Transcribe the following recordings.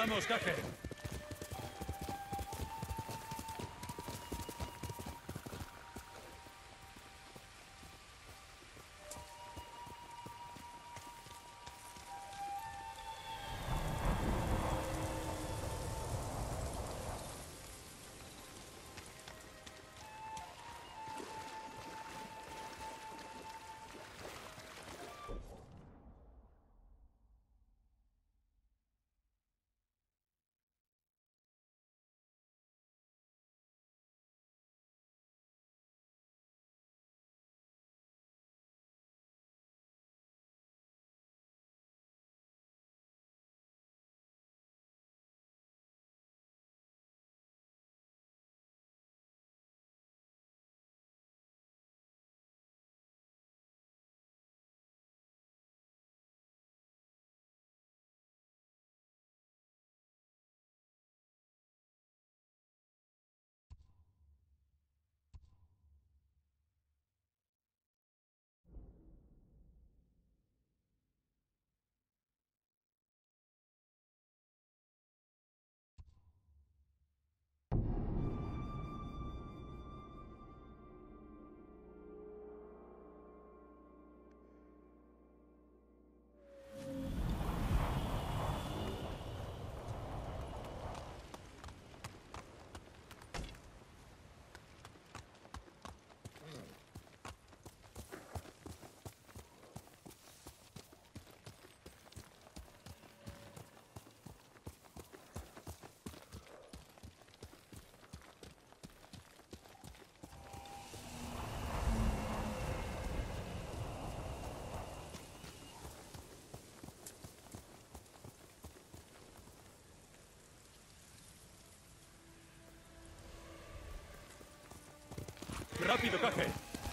Vamos, Kage. ¡Rápido, Kage!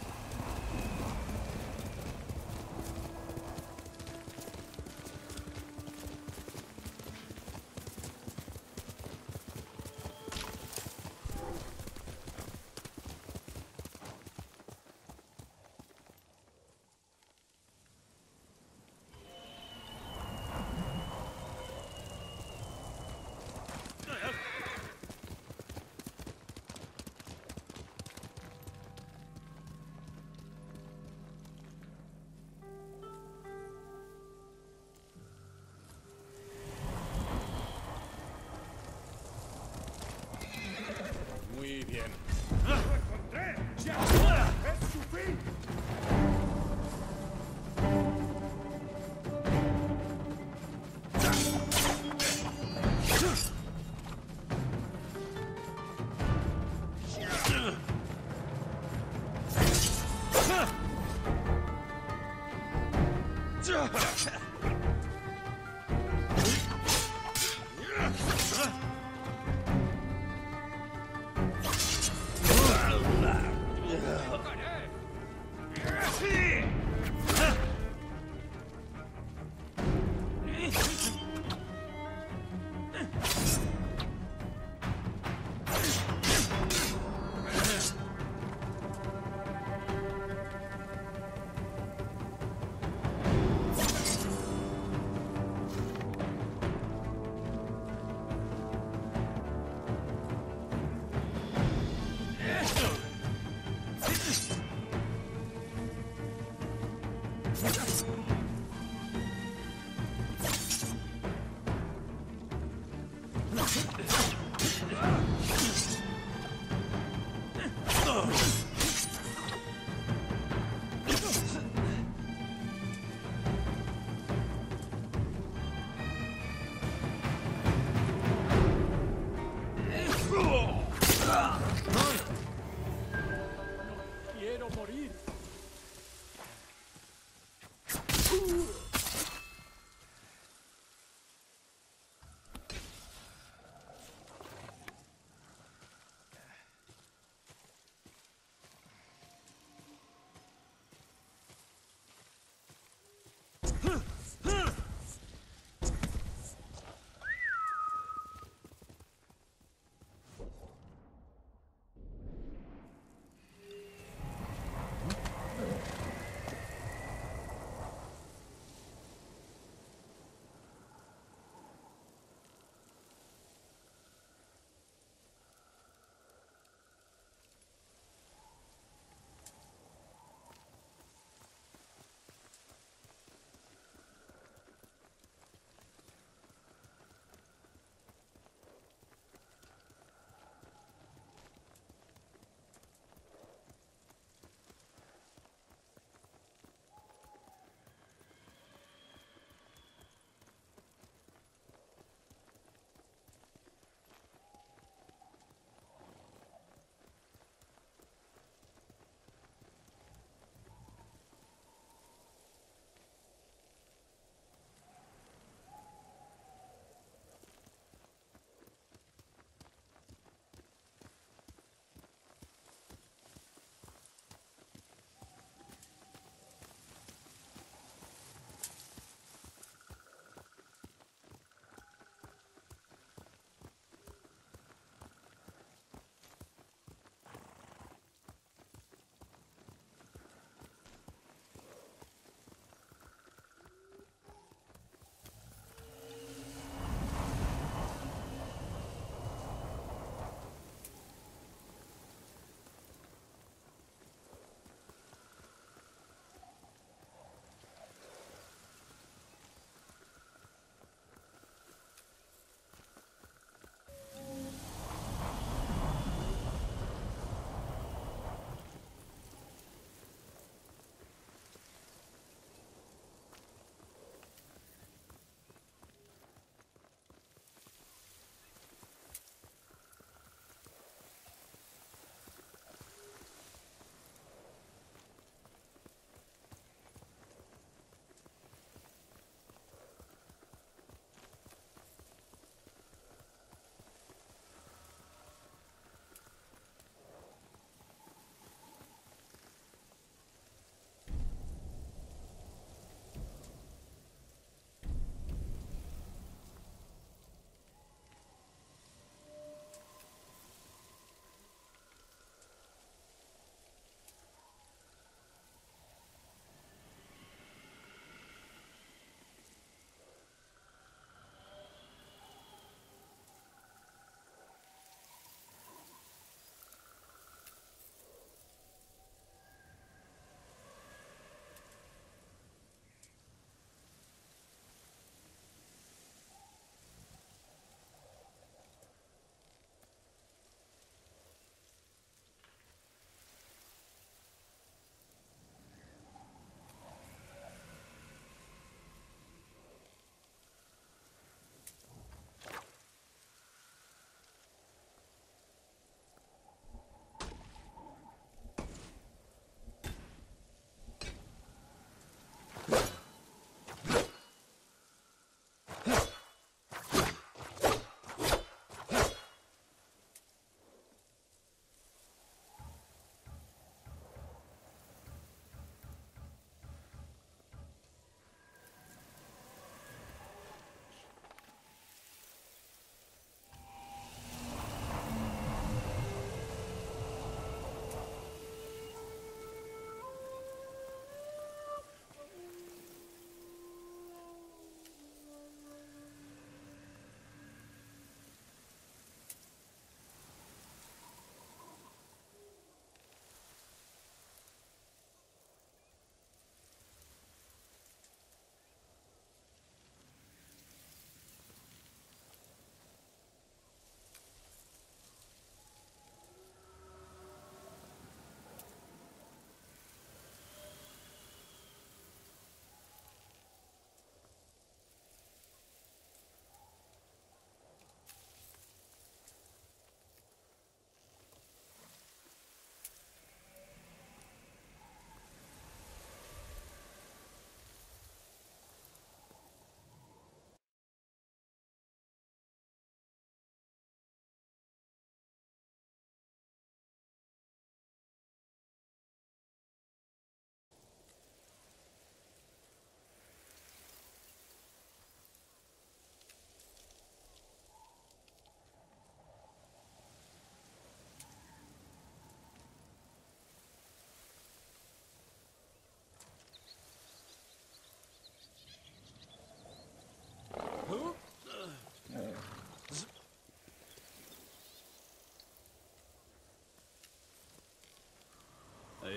Muy bien. ¡Lo encontré! ¡Ya! ¡Es su fin! ¡Quiero morir!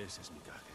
Ese es mi Kage.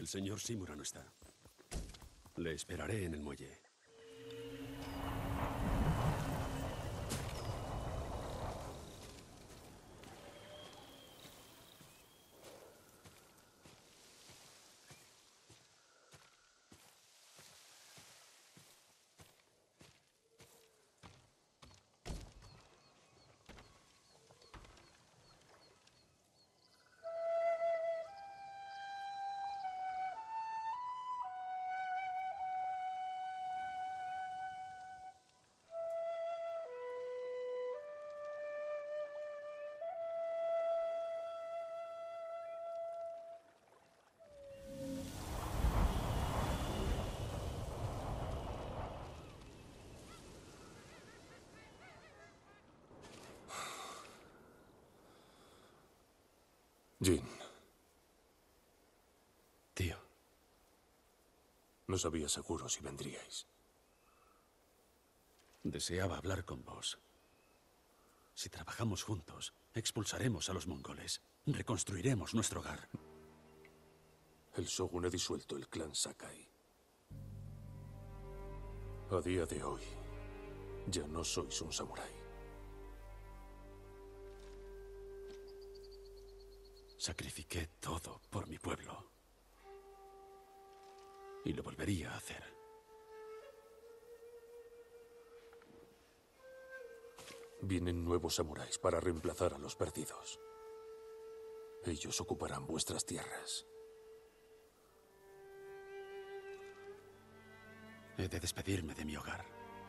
El señor Shimura no está. Le esperaré en el muelle. Jin, Tío, no sabía seguro si vendríais. deseaba hablar con vos. Si trabajamos juntos, expulsaremos a los mongoles. Reconstruiremos nuestro hogar. El Shogun ha disuelto el clan Sakai. A día de hoy, ya no sois un samurái. Sacrifiqué todo por mi pueblo. Y lo volvería a hacer. Vienen nuevos samuráis para reemplazar a los perdidos. Ellos ocuparán vuestras tierras. He de despedirme de mi hogar.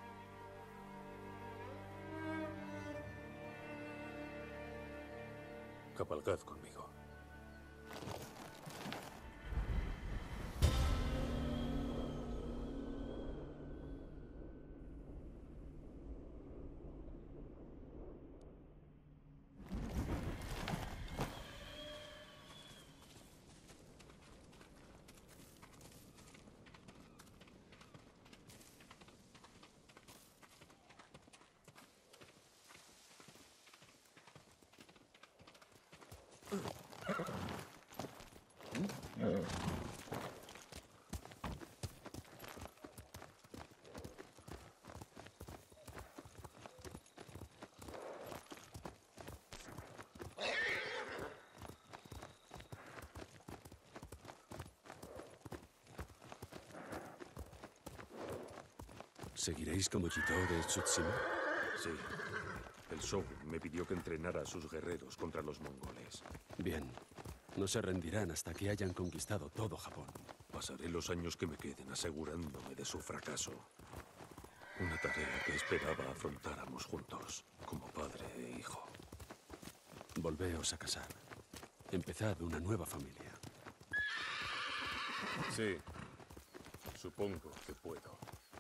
Cabalgad conmigo. ¿Seguiréis como Jito de Tsushima? Sí. El Shogun me pidió que entrenara a sus guerreros contra los mongoles. Bien. No se rendirán hasta que hayan conquistado todo Japón. Pasaré los años que me queden asegurándome de su fracaso. Una tarea que esperaba afrontáramos juntos, como padre e hijo. Volveos a casar. Empezad una nueva familia. Sí. Supongo que puedo.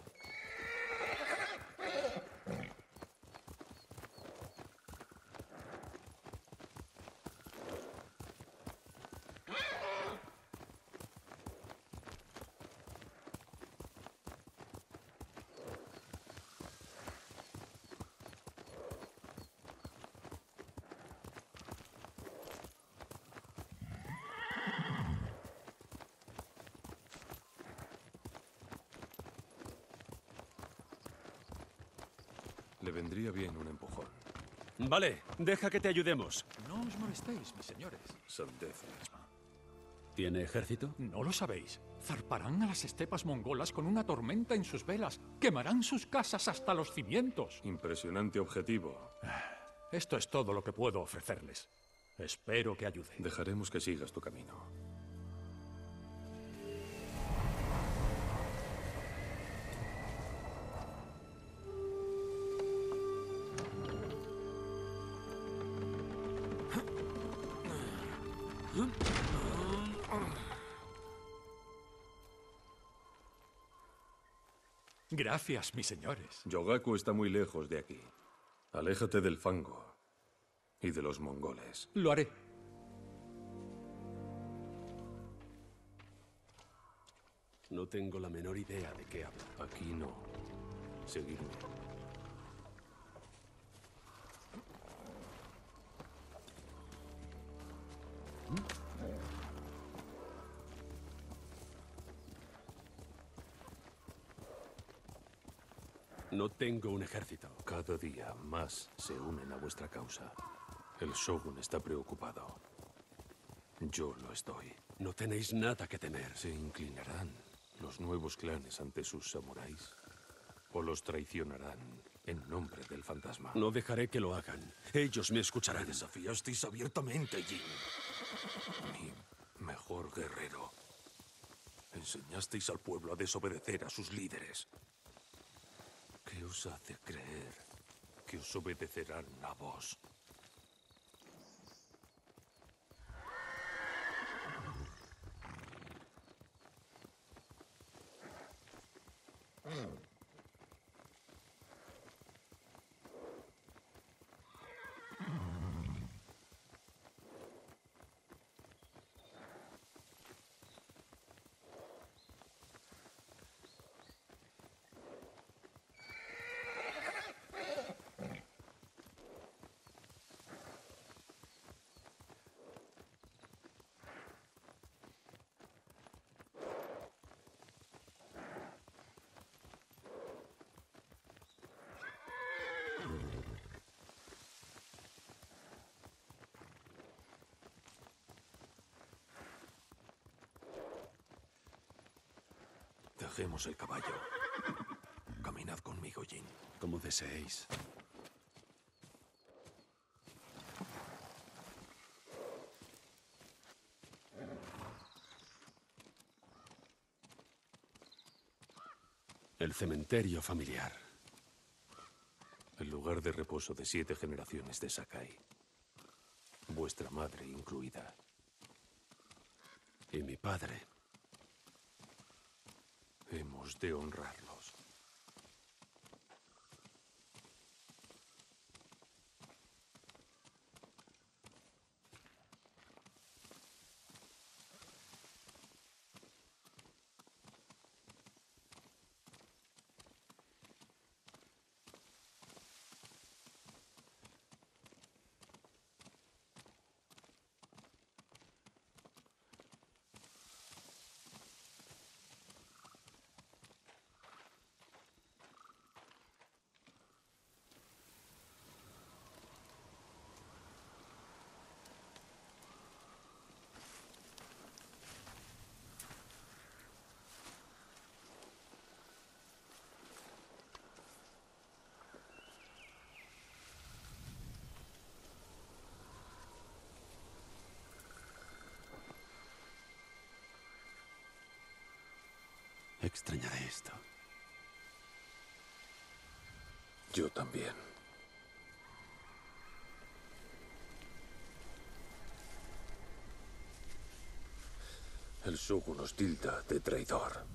Le vendría bien un empujón. Vale, deja que te ayudemos. No os molestéis, mis señores. Sandeces. ¿Tiene ejército? No lo sabéis. Zarparán a las estepas mongolas con una tormenta en sus velas. Quemarán sus casas hasta los cimientos. Impresionante objetivo. Esto es todo lo que puedo ofrecerles. Espero que ayude. Dejaremos que sigas tu camino. Gracias, mis señores. Yogaku está muy lejos de aquí. Aléjate del fango y de los mongoles. Lo haré. No tengo la menor idea de qué habla. Aquí no. Seguidme. No tengo un ejército. Cada día más se unen a vuestra causa. El Shogun está preocupado. Yo lo estoy. No tenéis nada que temer. ¿Se inclinarán los nuevos clanes ante sus samuráis? ¿O los traicionarán en nombre del fantasma? No dejaré que lo hagan. Ellos me escucharán. Desafiasteis abiertamente, Jin. Mi mejor guerrero. Enseñasteis al pueblo a desobedecer a sus líderes. ¿Qué os hace creer que os obedecerán a vos? Dejemos el caballo. Caminad conmigo, Jin. Como deseéis. El cementerio familiar. El lugar de reposo de 7 generaciones de Sakai. Vuestra madre incluida. Y mi padre. Hemos de honrarlos. Extrañaré esto. Yo también. El Shogun nos tilda de traidor.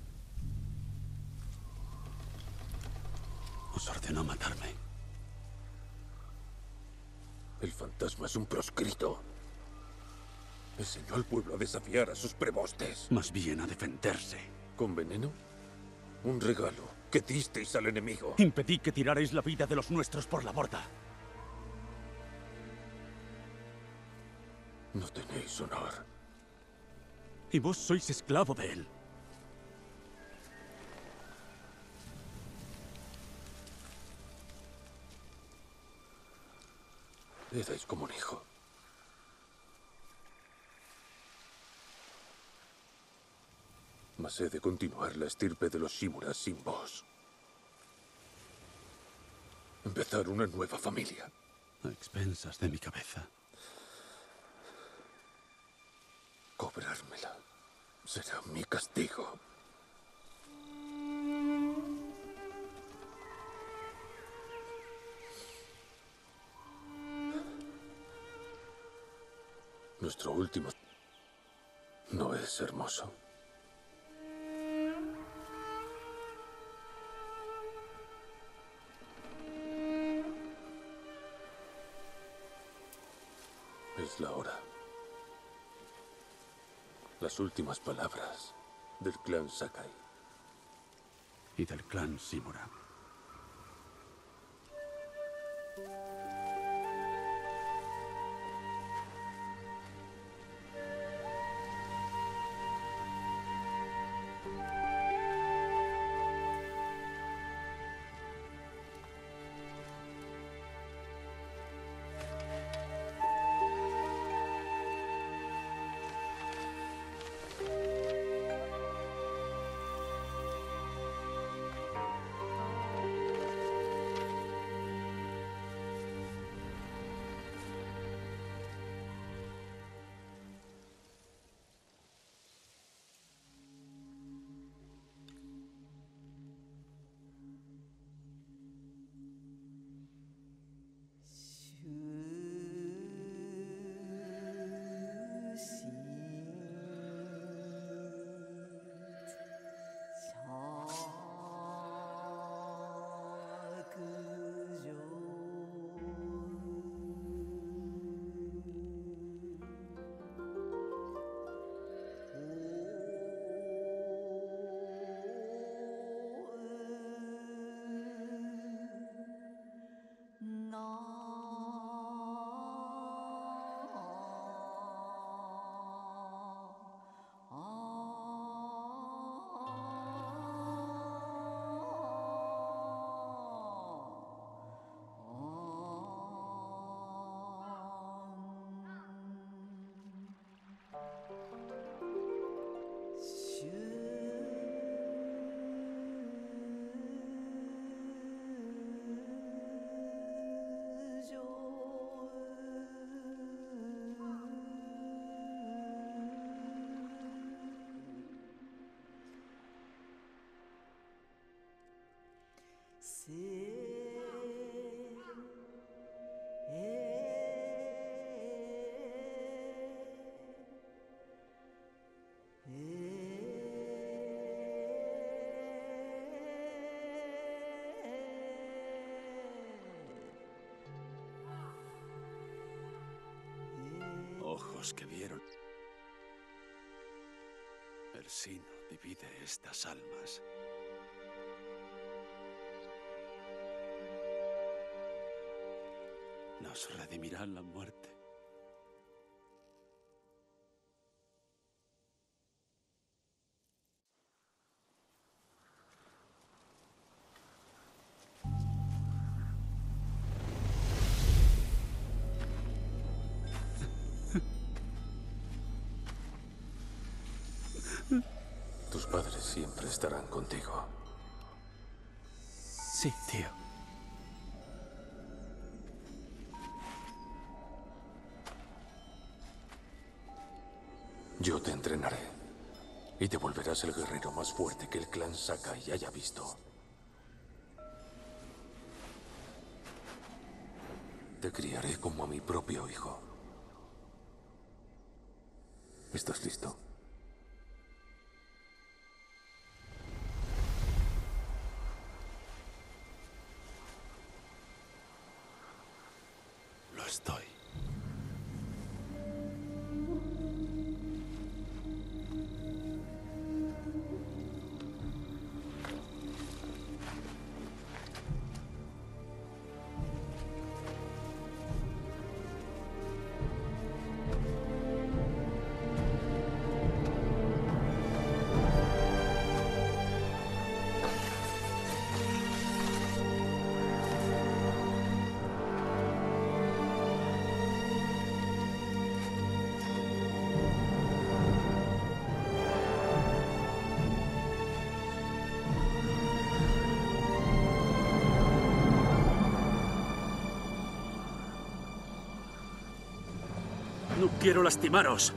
Os ordenó matarme. El fantasma es un proscrito. Enseñó al pueblo a desafiar a sus prebostes. Más bien a defenderse. ¿Con veneno? Un regalo que disteis al enemigo. Impedí que tirarais la vida de los nuestros por la borda. No tenéis honor. Y vos sois esclavo de él. Erais como un hijo. Mas he de continuar la estirpe de los Shimura sin vos. Empezar una nueva familia. A expensas de mi cabeza. Cobrármela será mi castigo. Nuestro último no es hermoso. Es la hora. Las últimas palabras del clan Sakai. Y del clan Shimura. los que vieron. El Sino divide estas almas. Nos redimirá la muerte. Tus padres siempre estarán contigo. Sí, tío. Yo te entrenaré. Y te volverás el guerrero más fuerte que el clan Sakai haya visto. Te criaré como a mi propio hijo. ¿Estás listo? Lo estoy. No quiero lastimaros.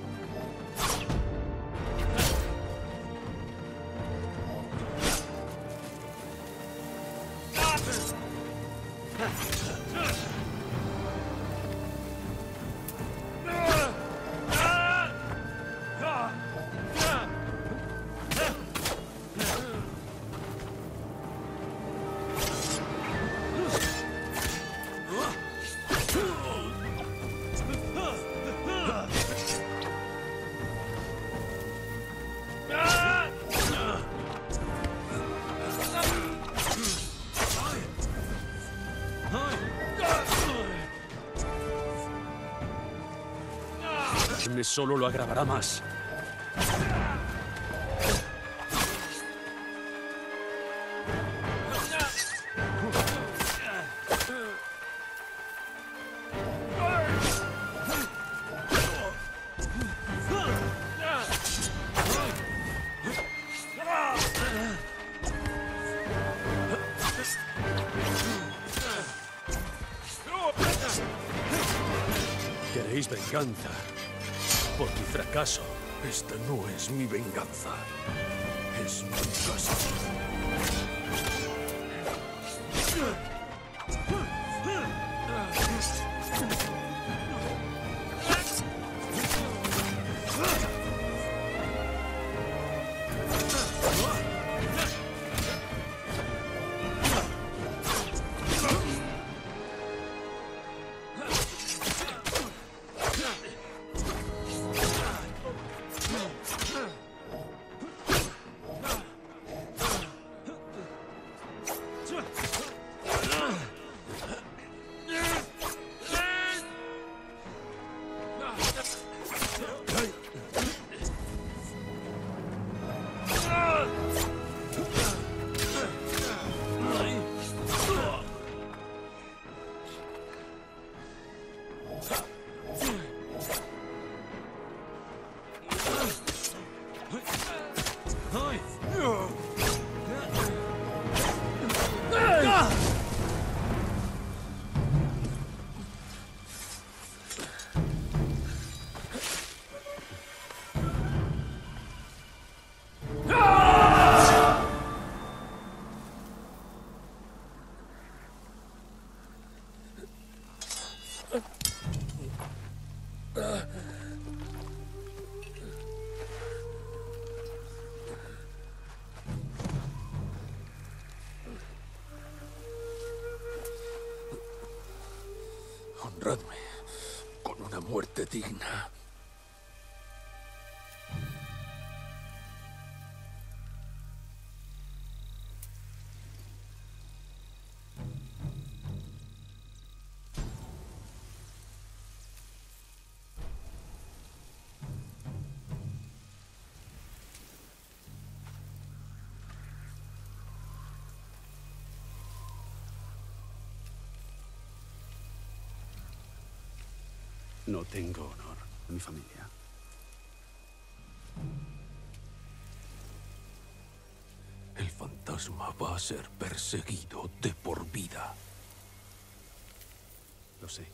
Solo lo agravará más. ¿Queréis venganza? Por mi fracaso. Esta no es mi venganza. Es mi castigo. Honradme con una muerte digna. No tengo honor en mi familia. El fantasma va a ser perseguido de por vida. Lo sé.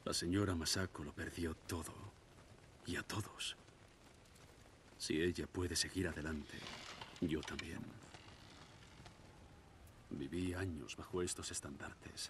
La señora Masako lo perdió todo. Y a todos. Si ella puede seguir adelante, yo también. Viví años bajo estos estandartes.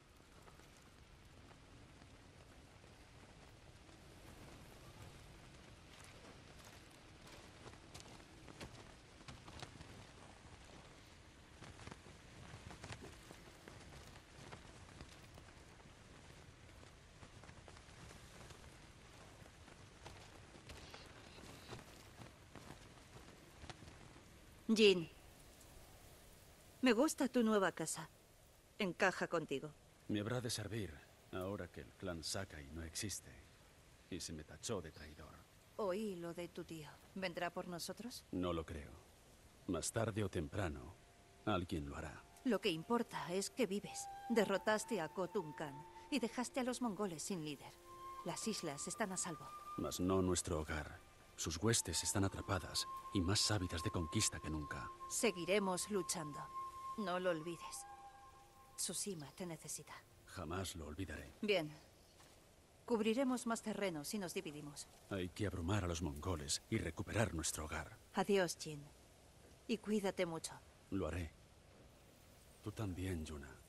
Jin, me gusta tu nueva casa. Encaja contigo. Me habrá de servir ahora que el clan Sakai no existe y se me tachó de traidor. Oí lo de tu tío. ¿Vendrá por nosotros? No lo creo. Más tarde o temprano, alguien lo hará. Lo que importa es que vives. Derrotaste a Khotun Khan y dejaste a los mongoles sin líder. Las islas están a salvo. Mas no nuestro hogar. Sus huestes están atrapadas y más ávidas de conquista que nunca. Seguiremos luchando. No lo olvides. Tsushima te necesita. Jamás lo olvidaré. Bien. Cubriremos más terreno si nos dividimos. Hay que abrumar a los mongoles y recuperar nuestro hogar. Adiós, Jin. Y cuídate mucho. Lo haré. Tú también, Yuna.